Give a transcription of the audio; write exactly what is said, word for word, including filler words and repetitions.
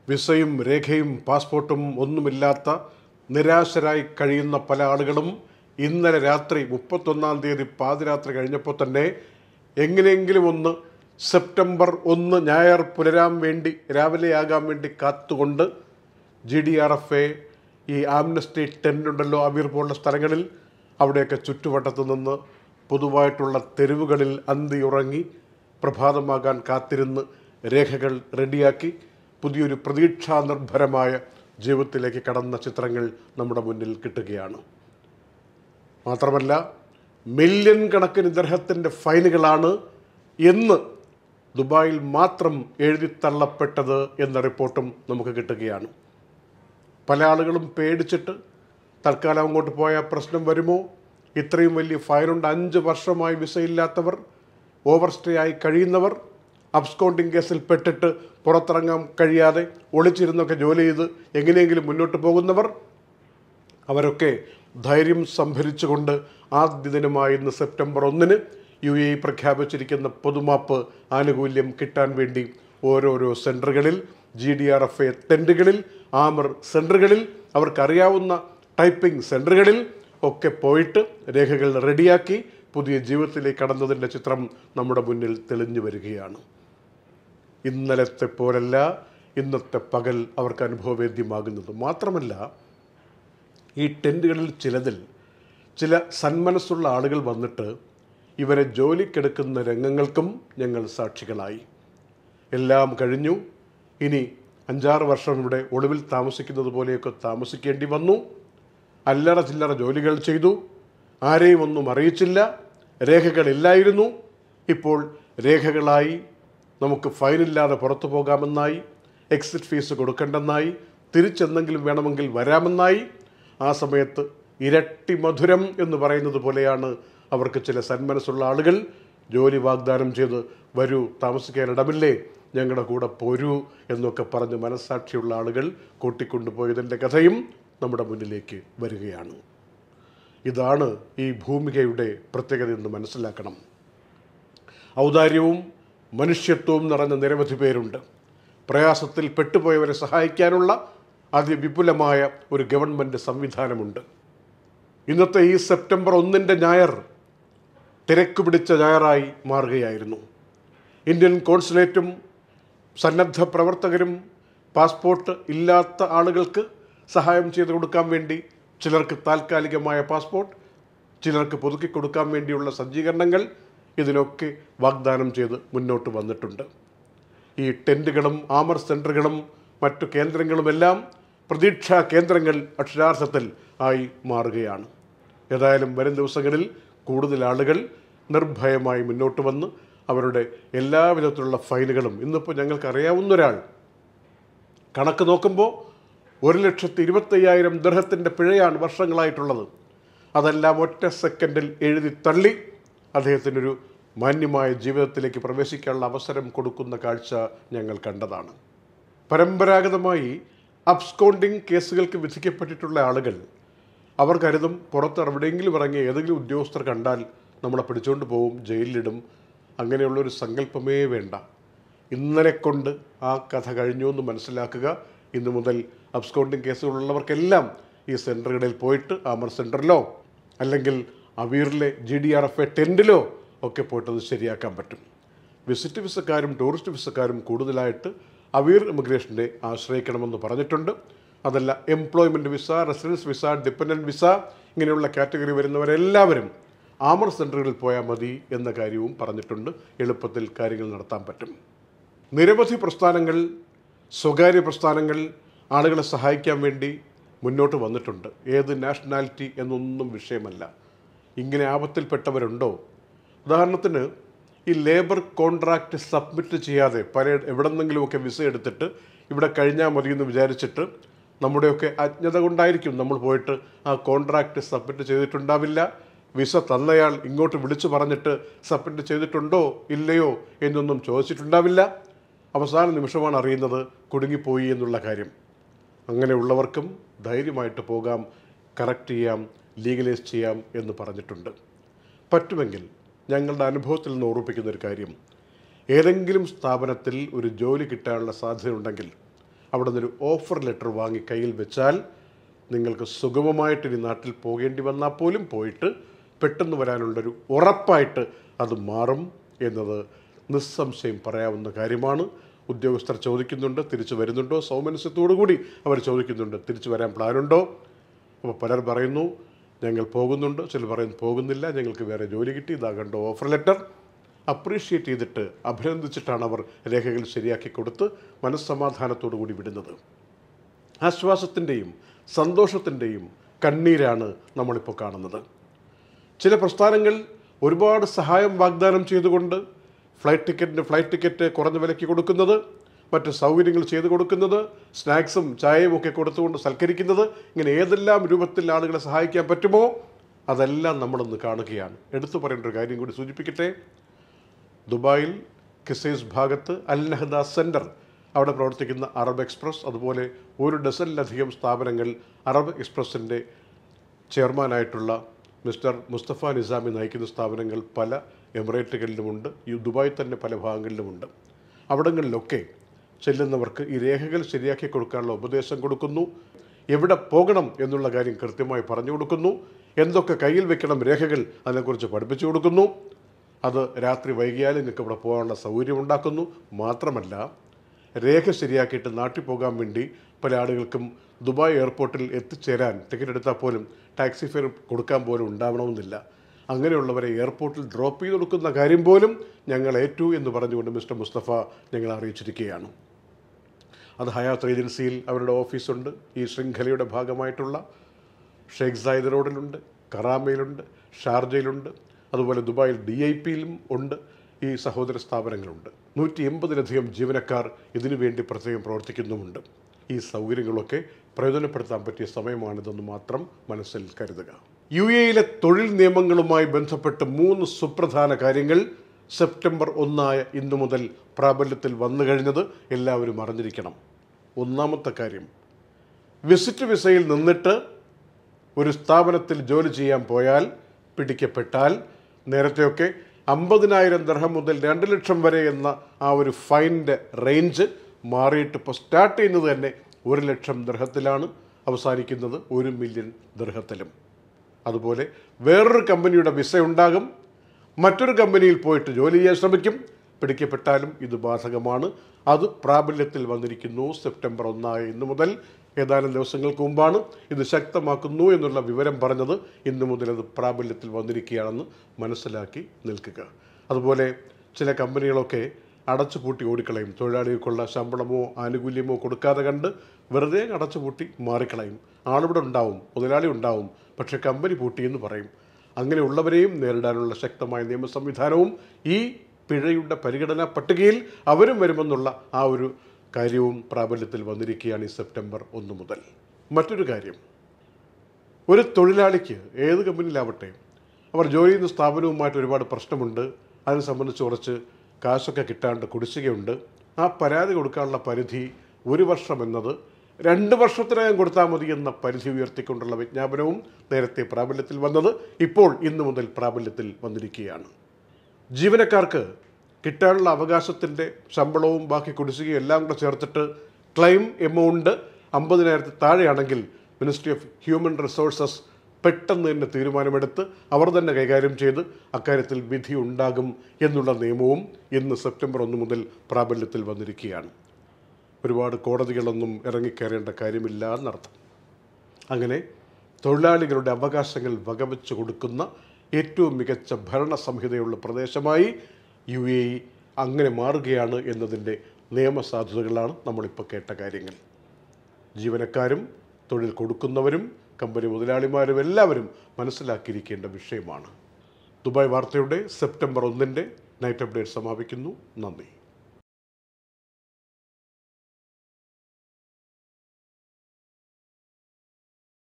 വിസയും രേഖയും പാസ്പോർട്ടും ഒന്നുമില്ലാത്ത നിരാശരായി കഴിയുന്ന പല ആളുകളും ഇന്നലെ രാത്രി മുപ്പത്തൊന്നാം തീയതി പാതിരാത്രി കഴിഞ്ഞപ്പോൾ തന്നെ എങ്ങനെയെങ്കിലും ഒന്ന് സെപ്റ്റംബർ ഒന്ന് ഞായർ പുലരാൻ വേണ്ടി രാവിലെയാകാൻ വേണ്ടി കാത്തുകൊണ്ട് G D R F A ഈ ആംനസ്റ്റി ടെൻ്റ് ഉണ്ടല്ലോ അവീർ പോലുള്ള സ്ഥലങ്ങളിൽ അവിടെയൊക്കെ ചുറ്റുവട്ടത്തു നിന്ന് പൊതുവായിട്ടുള്ള തെരുവുകളിൽ അന്തിയുറങ്ങി പ്രഭാതമാകാൻ കാത്തിരുന്ന് രേഖകൾ റെഡിയാക്കി പുതിയൊരു പ്രതീക്ഷാനിർഭരമായ ജീവിതത്തിലേക്ക് കടന്ന ചിത്രങ്ങൾ നമ്മുടെ മുന്നിൽ കിട്ടുകയാണ്. മാത്രമല്ല മില്യൺ കണക്കിന് ദിർഹത്തിൻ്റെ ഫൈനുകളാണ് എന്ന് ദുബായിൽ മാത്രം എഴുതിത്തള്ളപ്പെട്ടത് എന്ന റിപ്പോർട്ടും നമുക്ക് കിട്ടുകയാണ്. പല ആളുകളും പേടിച്ചിട്ട് തൽക്കാലം അങ്ങോട്ട് പോയാൽ പ്രശ്നം വരുമോ, ഇത്രയും വലിയ ഫൈനുണ്ട്, അഞ്ച് വർഷമായി വിസയില്ലാത്തവർ, ഓവർ സ്റ്റേ ആയി കഴിയുന്നവർ, അബ്സ്കോണ്ടിങ് കേസിൽ പെട്ടിട്ട് പുറത്തിറങ്ങാൻ കഴിയാതെ ഒളിച്ചിരുന്നൊക്കെ ജോലി ചെയ്ത് എങ്ങനെയെങ്കിലും മുന്നോട്ട് പോകുന്നവർ, അവരൊക്കെ ധൈര്യം സംഭരിച്ചുകൊണ്ട് ആദ്യ ദിനമായി ഇന്ന് സെപ്റ്റംബർ ഒന്നിന് യു എ പ്രഖ്യാപിച്ചിരിക്കുന്ന പൊതുമാപ്പ് ആനുകൂല്യം കിട്ടാൻ വേണ്ടി ഓരോരോ സെൻറ്ററുകളിൽ, G D R F A ടെൻറ്റുകളിൽ, ആമർ സെൻറ്ററുകളിൽ, അവർക്കറിയാവുന്ന ടൈപ്പിംഗ് സെൻറ്ററുകളിൽ ഒക്കെ പോയിട്ട് രേഖകൾ റെഡിയാക്കി പുതിയ ജീവിതത്തിലേക്ക് കടന്നതിൻ്റെ ചിത്രം നമ്മുടെ മുന്നിൽ തെളിഞ്ഞു വരികയാണ്. ഇന്നലത്തെ പോലല്ല ഇന്നത്തെ പകൽ അവർക്ക് അനുഭവവേദ്യമാകുന്നത്. മാത്രമല്ല ഈ ടെൻറ്റുകളിൽ ചിലതിൽ ചില സന്മനസ്സുള്ള ആളുകൾ വന്നിട്ട് ഇവരെ ജോലിക്കെടുക്കുന്ന രംഗങ്ങൾക്കും ഞങ്ങൾ സാക്ഷികളായി. എല്ലാം കഴിഞ്ഞു, ഇനി അഞ്ചാറ് വർഷം ഇവിടെ ഒളിവിൽ താമസിക്കുന്നത് പോലെയൊക്കെ താമസിക്കേണ്ടി വന്നു. അല്ലറ ചില്ലറ ജോലികൾ ചെയ്തു, ആരെയും ഒന്നും അറിയിച്ചില്ല, രേഖകളില്ലായിരുന്നു. ഇപ്പോൾ രേഖകളായി, നമുക്ക് ഫൈനില്ലാതെ പുറത്തു പോകാമെന്നായി, എക്സിറ്റ് ഫീസ് കൊടുക്കേണ്ടെന്നായി, തിരിച്ചെന്തെങ്കിലും വേണമെങ്കിൽ വരാമെന്നായി. ആ സമയത്ത് ഇരട്ടി മധുരം എന്ന് പറയുന്നത് പോലെയാണ് അവർക്ക് ചില സന്മനസ്സുള്ള ആളുകൾ ജോലി വാഗ്ദാനം ചെയ്ത് വരൂ, താമസിക്കാൻ ഇടമില്ലേ, ഞങ്ങളുടെ കൂടെ പോരൂ എന്നൊക്കെ പറഞ്ഞ് മനസ്സാക്ഷിയുള്ള ആളുകൾ കൂട്ടിക്കൊണ്ടുപോയതിൻ്റെ കഥയും നമ്മുടെ മുന്നിലേക്ക് വരികയാണ്. ഇതാണ് ഈ ഭൂമികയുടെ പ്രത്യേകത എന്ന് മനസ്സിലാക്കണം. ഔദാര്യവും മനുഷ്യത്വവും നിറഞ്ഞ നിരവധി പേരുണ്ട്. പ്രയാസത്തിൽ പെട്ടുപോയവരെ സഹായിക്കാനുള്ള അതിവിപുലമായ ഒരു ഗവൺമെൻറ് സംവിധാനമുണ്ട്. ഇന്നത്തെ ഈ സെപ്റ്റംബർ ഒന്നിൻ്റെ ഞായർ തിരക്ക് പിടിച്ച ഞായറായി മാറുകയായിരുന്നു. ഇന്ത്യൻ കോൺസുലേറ്റും സന്നദ്ധ പ്രവർത്തകരും പാസ്പോർട്ട് ഇല്ലാത്ത ആളുകൾക്ക് സഹായം ചെയ്തു കൊടുക്കാൻ വേണ്ടി ചിലർക്ക് താൽക്കാലികമായ പാസ്പോർട്ട്, ചിലർക്ക് പുതുക്കി കൊടുക്കാൻ വേണ്ടിയുള്ള സജ്ജീകരണങ്ങൾ ഇതിനൊക്കെ വാഗ്ദാനം ചെയ്ത് മുന്നോട്ട് വന്നിട്ടുണ്ട്. ഈ ടെൻറ്റുകളും ആമർ സെൻറ്ററുകളും മറ്റു കേന്ദ്രങ്ങളുമെല്ലാം പ്രതീക്ഷാ കേന്ദ്രങ്ങൾ അക്ഷരാർത്ഥത്തിൽ ആയി മാറുകയാണ്. ഏതായാലും വരും ദിവസങ്ങളിൽ കൂടുതൽ ആളുകൾ നിർഭയമായി മുന്നോട്ട് വന്ന് അവരുടെ എല്ലാവിധത്തിലുള്ള ഫൈനുകളും, ഇന്നിപ്പോൾ ഞങ്ങൾക്കറിയാവുന്ന ഒരാൾ കണക്ക് നോക്കുമ്പോൾ ഒരു ലക്ഷത്തി ഇരുപത്തയ്യായിരം ദിർഹത്തിൻ്റെ പിഴയാണ് വർഷങ്ങളായിട്ടുള്ളത്. അതെല്ലാം ഒറ്റ സെക്കൻഡിൽ എഴുതി തള്ളി അദ്ദേഹത്തിനൊരു മാന്യമായ ജീവിതത്തിലേക്ക് പ്രവേശിക്കാനുള്ള അവസരം കൊടുക്കുന്ന കാഴ്ച ഞങ്ങൾ കണ്ടതാണ്. പരമ്പരാഗതമായി അബ്സ്കോണ്ടിങ് കേസുകൾക്ക് വിധിക്കപ്പെട്ടിട്ടുള്ള ആളുകൾ അവർ കരുതും പുറത്ത് എവിടെയെങ്കിലും ഇറങ്ങിയ ഏതെങ്കിലും ഉദ്യോഗസ്ഥർ കണ്ടാൽ നമ്മളെ പിടിച്ചുകൊണ്ട് പോവും, ജയിലിലിടും. അങ്ങനെയുള്ളൊരു സങ്കല്പമേ വേണ്ട. ഇന്നലെ കൊണ്ട് ആ കഥ കഴിഞ്ഞു എന്ന് മനസ്സിലാക്കുക. ഇന്നു മുതൽ അബ്സ്കോണ്ടിങ് കേസുകളുള്ളവർക്കെല്ലാം ഈ സെൻറ്ററുകളിൽ പോയിട്ട് ആമർ സെൻറ്ററിലോ അല്ലെങ്കിൽ അവീറിലെ G D R F A ടെൻറ്റിലോ ഒക്കെ പോയിട്ടത് ശരിയാക്കാൻ പറ്റും. വിസിറ്റ് വിസക്കാരും ടൂറിസ്റ്റ് വിസക്കാരും കൂടുതലായിട്ട് അവീർ ഇമിഗ്രേഷനെ ആശ്രയിക്കണമെന്ന് പറഞ്ഞിട്ടുണ്ട്. അതല്ല employment visa, residence visa, dependent visa ഇങ്ങനെയുള്ള കാറ്റഗറി വരുന്നവരെല്ലാവരും ആമർ സെൻറ്ററുകളിൽ പോയാൽ മതി എന്ന കാര്യവും പറഞ്ഞിട്ടുണ്ട്. എളുപ്പത്തിൽ കാര്യങ്ങൾ നടത്താൻ പറ്റും. നിരവധി പ്രസ്ഥാനങ്ങൾ, സ്വകാര്യ പ്രസ്ഥാനങ്ങൾ ആളുകളെ സഹായിക്കാൻ വേണ്ടി മുന്നോട്ട് വന്നിട്ടുണ്ട്. ഏത് നാഷണാലിറ്റി എന്നൊന്നും വിഷയമല്ല. ഇങ്ങനെ ആപത്തിൽപ്പെട്ടവരുണ്ടോ? ഉദാഹരണത്തിന് ഈ ലേബർ കോൺട്രാക്റ്റ് സബ്മിറ്റ് ചെയ്യാതെ പല എവിടെന്നെങ്കിലുമൊക്കെ വിസ എടുത്തിട്ട് ഇവിടെ കഴിഞ്ഞാൽ മതി എന്ന് വിചാരിച്ചിട്ട് നമ്മുടെയൊക്കെ അജ്ഞത കൊണ്ടായിരിക്കും നമ്മൾ പോയിട്ട് ആ കോൺട്രാക്റ്റ് സബ്മിറ്റ് ചെയ്തിട്ടുണ്ടാവില്ല. വിസ തന്നയാൾ ഇങ്ങോട്ട് വിളിച്ചു പറഞ്ഞിട്ട് സബ്മിറ്റ് ചെയ്തിട്ടുണ്ടോ ഇല്ലയോ എന്നൊന്നും ചോദിച്ചിട്ടുണ്ടാവില്ല. അവസാന നിമിഷമാണ് അറിയുന്നത് കുടുങ്ങിപ്പോയി എന്നുള്ള കാര്യം. അങ്ങനെയുള്ളവർക്കും ധൈര്യമായിട്ട് പോകാം, കറക്റ്റ് ചെയ്യാം, ലീഗലൈസ് ചെയ്യാം എന്ന് പറഞ്ഞിട്ടുണ്ട്. പറ്റുമെങ്കിൽ ഞങ്ങളുടെ അനുഭവത്തിൽ നിന്ന് ഓർമ്മിപ്പിക്കുന്നൊരു കാര്യം, ഏതെങ്കിലും സ്ഥാപനത്തിൽ ഒരു ജോലി കിട്ടാനുള്ള സാധ്യതയുണ്ടെങ്കിൽ അവിടെ നിന്നൊരു ഓഫർ ലെറ്റർ വാങ്ങി കയ്യിൽ വെച്ചാൽ നിങ്ങൾക്ക് സുഗമമായിട്ട് ഇനി നാട്ടിൽ പോകേണ്ടി വന്നാൽ പോലും പോയിട്ട് പെട്ടെന്ന് വരാനുള്ളൊരു ഉറപ്പായിട്ട് അത് മാറും എന്നത് നിസ്സംശയം പറയാവുന്ന കാര്യമാണ്. ഉദ്യോഗസ്ഥർ ചോദിക്കുന്നുണ്ട് തിരിച്ചു വരുന്നുണ്ടോ, സൗമനസ്യത്തോടു കൂടി അവർ ചോദിക്കുന്നുണ്ട് തിരിച്ചു വരാൻ പ്ലാനുണ്ടോ. അപ്പോൾ പലർ പറയുന്നു ഞങ്ങൾ പോകുന്നുണ്ട്, ചിലർ പറയുന്നു പോകുന്നില്ല, ഞങ്ങൾക്ക് വേറെ ജോലി കിട്ടി, ഇതാ കണ്ടോ ഓഫർ ലെറ്റർ. അപ്രീഷിയേറ്റ് ചെയ്തിട്ട് അഭിനന്ദിച്ചിട്ടാണ് അവർ രേഖകൾ ശരിയാക്കി കൊടുത്ത് മനസ്സമാധാനത്തോടു കൂടി വിടുന്നത്. ആശ്വാസത്തിൻ്റെയും സന്തോഷത്തിൻ്റെയും കണ്ണീരാണ് നമ്മളിപ്പോൾ കാണുന്നത്. ചില പ്രസ്ഥാനങ്ങൾ ഒരുപാട് സഹായം വാഗ്ദാനം ചെയ്തുകൊണ്ട് ഫ്ലൈറ്റ് ടിക്കറ്റിന് ഫ്ലൈറ്റ് ടിക്കറ്റ് കുറഞ്ഞ വിലയ്ക്ക് കൊടുക്കുന്നത്, മറ്റ് സൗകര്യങ്ങൾ ചെയ്തു കൊടുക്കുന്നത്, സ്നാക്സും ചായയും ഒക്കെ കൊടുത്തുകൊണ്ട് സൽക്കരിക്കുന്നത്, ഇങ്ങനെ ഏതെല്ലാം രൂപത്തിൽ ആളുകളെ സഹായിക്കാൻ പറ്റുമോ അതെല്ലാം നമ്മളൊന്ന് കാണുകയാണ്. എടുത്തു പറയേണ്ട ഒരു കാര്യം കൂടി സൂചിപ്പിക്കട്ടെ. ദുബായിൽ കിസൈസ് ഭാഗത്ത് അൽ നഹ്ദ സെൻറ്റർ അവിടെ പ്രവർത്തിക്കുന്ന അറബ് എക്സ്പ്രസ്, അതുപോലെ ഒരു ഡസനിലധികം സ്ഥാപനങ്ങൾ അറബ് എക്സ്പ്രസിൻ്റെ ചെയർമാനായിട്ടുള്ള മിസ്റ്റർ മുസ്തഫ നിസാമി നയിക്കുന്ന സ്ഥാപനങ്ങൾ പല എമിറേറ്റുകളിലുമുണ്ട്, ഈ ദുബായിൽ തന്നെ പല ഭാഗങ്ങളിലുമുണ്ട്. അവിടങ്ങളിലൊക്കെ ചെല്ലുന്നവർക്ക് ഈ രേഖകൾ ശരിയാക്കി കൊടുക്കാനുള്ള ഉപദേശം കൊടുക്കുന്നു. എവിടെ പോകണം എന്നുള്ള കാര്യം കൃത്യമായി പറഞ്ഞു കൊടുക്കുന്നു. എന്തൊക്കെ കയ്യിൽ വെക്കണം രേഖകൾ അതിനെക്കുറിച്ച് പഠിപ്പിച്ചു കൊടുക്കുന്നു. അത് രാത്രി വൈകിയാൽ നിങ്ങൾക്ക് ഇവിടെ പോകാനുള്ള സൗകര്യം ഉണ്ടാക്കുന്നു. മാത്രമല്ല രേഖ ശരിയാക്കിയിട്ട് നാട്ടിൽ പോകാൻ വേണ്ടി പല ആളുകൾക്കും ദുബായ് എയർപോർട്ടിൽ എത്തിച്ചേരാൻ ടിക്കറ്റ് എടുത്താൽ പോലും ടാക്സി ഫെയർ കൊടുക്കാൻ പോലും ഉണ്ടാവണമെന്നില്ല. അങ്ങനെയുള്ളവരെ എയർപോർട്ടിൽ ഡ്രോപ്പ് ചെയ്ത് കൊടുക്കുന്ന കാര്യം പോലും ഞങ്ങൾ ഏറ്റു എന്ന് പറഞ്ഞുകൊണ്ട് മിസ്റ്റർ മുസ്തഫ ഞങ്ങളെ അറിയിച്ചിരിക്കുകയാണ്. അത് ഹയാത്ത് ഏജൻസിയിൽ അവരുടെ ഓഫീസുണ്ട്. ഈ ശൃംഖലയുടെ ഭാഗമായിട്ടുള്ള ഷെയ്ഖ് സായിദ് റോഡിലുണ്ട്, കറാമയിലുണ്ട്, ഷാർജയിലുണ്ട്, അതുപോലെ ദുബായിൽ ഡി ഐ പിയിലും ഉണ്ട്. ഈ സഹോദര സ്ഥാപനങ്ങളുണ്ട്. നൂറ്റി എൺപതിലധികം ജീവനക്കാർ ഇതിനു വേണ്ടി പ്രത്യേകം പ്രവർത്തിക്കുന്നുമുണ്ട്. ഈ സൗകര്യങ്ങളൊക്കെ പ്രയോജനപ്പെടുത്താൻ പറ്റിയ സമയമാണിതെന്ന് മാത്രം മനസ്സിൽ കരുതുക. യു എയിലെ തൊഴിൽ നിയമങ്ങളുമായി ബന്ധപ്പെട്ട് മൂന്ന് സുപ്രധാന കാര്യങ്ങൾ സെപ്റ്റംബർ ഒന്നായ ഇന്നു മുതൽ പ്രാബല്യത്തിൽ വന്നു കഴിഞ്ഞത് എല്ലാവരും അറിഞ്ഞിരിക്കണം. ഒന്നാമത്തെ കാര്യം, വിസിറ്റ് വിസയിൽ നിന്നിട്ട് ഒരു സ്ഥാപനത്തിൽ ജോലി ചെയ്യാൻ പോയാൽ പിടിക്കപ്പെട്ടാൽ നേരത്തെയൊക്കെ അമ്പതിനായിരം ദർഹം മുതൽ രണ്ട് ലക്ഷം വരെ എന്ന ആ ഒരു ഫൈനിൻ്റെ റേഞ്ച് മാറിയിട്ട് ഇപ്പോൾ സ്റ്റാർട്ട് ചെയ്യുന്നത് തന്നെ ഒരു ലക്ഷം ദർഹത്തിലാണ്, അവസാനിക്കുന്നത് ഒരു മില്യൺ ദർഹത്തിലും. അതുപോലെ വേറൊരു കമ്പനിയുടെ വിസ ഉണ്ടാകും, മറ്റൊരു കമ്പനിയിൽ പോയിട്ട് ജോലി ചെയ്യാൻ ശ്രമിക്കും, പിടിക്കപ്പെട്ടാലും ഇത് ബാധകമാണ്. അത് പ്രാബല്യത്തിൽ വന്നിരിക്കുന്നു സെപ്റ്റംബർ ഒന്നായ ഇന്നു മുതൽ. ഏതാനും ദിവസങ്ങൾക്ക് മുമ്പാണ് ഇത് ശക്തമാക്കുന്നു എന്നുള്ള വിവരം പറഞ്ഞത്. ഇന്നു മുതൽ അത് പ്രാബല്യത്തിൽ വന്നിരിക്കുകയാണെന്ന് മനസ്സിലാക്കി നിൽക്കുക. അതുപോലെ ചില കമ്പനികളൊക്കെ അടച്ചുപൂട്ടി ഓടിക്കളയും. തൊഴിലാളികൾക്കുള്ള ശമ്പളമോ ആനുകൂല്യമോ കൊടുക്കാതെ കണ്ട് വെറുതെ അടച്ചുപൂട്ടി മാറിക്കളയും. ആളിവിടെ ഉണ്ടാവും, മുതലാളി ഉണ്ടാവും, പക്ഷേ കമ്പനി പൂട്ടിയെന്ന് പറയും. അങ്ങനെയുള്ളവരെയും നേരിടാനുള്ള ശക്തമായ നിയമ സംവിധാനവും ഈ പിഴയുടെ പരിഗണനാ പട്ടികയിൽ അവരും വരുമെന്നുള്ള ആ ഒരു കാര്യവും പ്രാബല്യത്തിൽ വന്നിരിക്കുകയാണ് ഈ സെപ്റ്റംബർ ഒന്ന് മുതൽ. മറ്റൊരു കാര്യം, ഒരു തൊഴിലാളിക്ക് ഏത് കമ്പനിയിലാവട്ടെ അവർ ജോലി ചെയ്യുന്ന സ്ഥാപനവുമായിട്ട് ഒരുപാട് പ്രശ്നമുണ്ട്. അതിനെ സംബന്ധിച്ച് കുറച്ച് കാശൊക്കെ കിട്ടാണ്ട് കുടിശ്ശികയുണ്ട്. ആ പരാതി കൊടുക്കാനുള്ള പരിധി ഒരു വർഷം എന്നത് രണ്ട് വർഷത്തിനകം കൊടുത്താൽ മതി എന്ന പരിധി ഉയർത്തിക്കൊണ്ടുള്ള വിജ്ഞാപനവും നേരത്തെ പ്രാബല്യത്തിൽ വന്നത് ഇപ്പോൾ ഇന്നു മുതൽ പ്രാബല്യത്തിൽ വന്നിരിക്കുകയാണ്. ജീവനക്കാർക്ക് കിട്ടാനുള്ള അവകാശത്തിൻ്റെ ശമ്പളവും ബാക്കി കുടിശ്ശികയും എല്ലാം കൂടെ ചേർത്തിട്ട് ക്ലെയിം എമൗണ്ട് അമ്പതിനായിരത്തി താഴെയാണെങ്കിൽ മിനിസ്ട്രി ഓഫ് ഹ്യൂമൻ റിസോഴ്സസ് പെട്ടെന്ന് തന്നെ തീരുമാനമെടുത്ത് അവർ തന്നെ കൈകാര്യം ചെയ്ത് അക്കാര്യത്തിൽ വിധി ഉണ്ടാകും എന്നുള്ള നിയമവും ഇന്ന് സെപ്റ്റംബർ ഒന്ന് മുതൽ പ്രാബല്യത്തിൽ വന്നിരിക്കുകയാണ്. ഒരുപാട് കോടതികളൊന്നും ഇറങ്ങിക്കയറേണ്ട കാര്യമില്ല എന്നർത്ഥം. അങ്ങനെ തൊഴിലാളികളുടെ അവകാശങ്ങൾ വകവെച്ച് കൊടുക്കുന്ന ഏറ്റവും മികച്ച ഭരണ സംഹിതയുള്ള പ്രദേശമായി യു എ ഇ അങ്ങനെ മാറുകയാണ് എന്നതിൻ്റെ നിയമസാധുതകളാണ് നമ്മളിപ്പോൾ കേട്ട കാര്യങ്ങൾ. ജീവനക്കാരും തൊഴിൽ കൊടുക്കുന്നവരും കമ്പനി മുതലാളിമാരും എല്ലാവരും മനസ്സിലാക്കിയിരിക്കേണ്ട വിഷയമാണ്. ദുബായ് വാർത്തയുടെ സെപ്റ്റംബർ ഒന്നിൻ്റെ നൈറ്റ് അപ്ഡേറ്റ് സമാപിക്കുന്നു. നന്ദി.